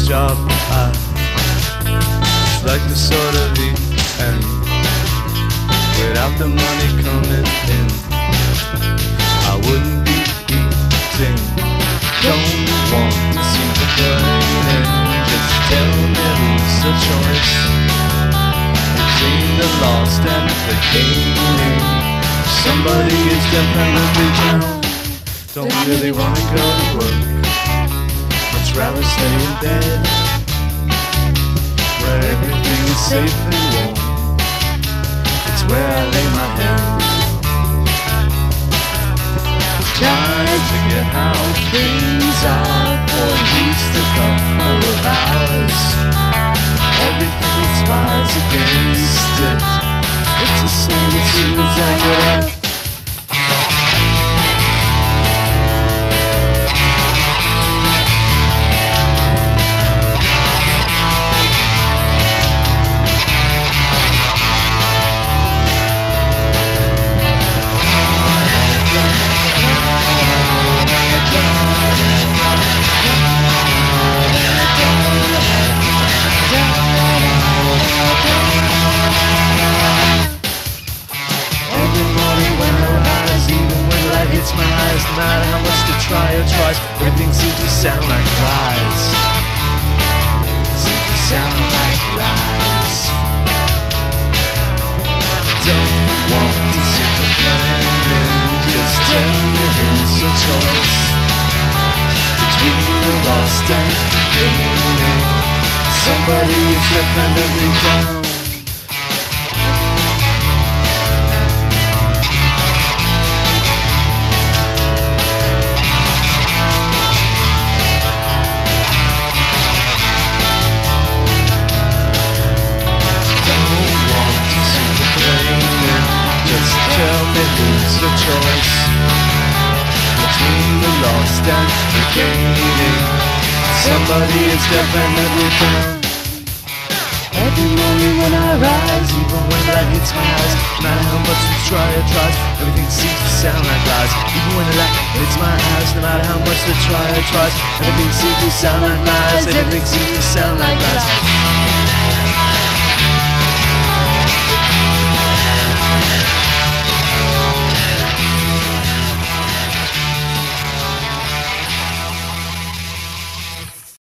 job it's like the sort of the end without the money coming in. I wouldn't be eating. Don't want to see the burning. Just tell me who's the choice between the lost and the gaining. Somebody is definitely down. Don't really wanna go to work. Much rather stay in bed where everything is safe and warm. It's where I lay my head. Trying to get how things are for at least a couple of hours. Everything conspires against it. It's the same as soon as I get up. No matter how much to try or tries, everything seems to sound like lies. Seems to sound like lies. Don't want to see the plan. Just tell me who's the choice between the lost and the gaining. Somebody is definitely down. Tell me who's the choice between the lost and the gaining. Somebody is definitely down. Every morning when I rise, even when light hits my eyes, no matter how much we try or tries, everything seems to sound like lies. Even when the light hits my eyes, no matter how much we try or tries, everything seems to sound like lies. Everything seems to sound like lies.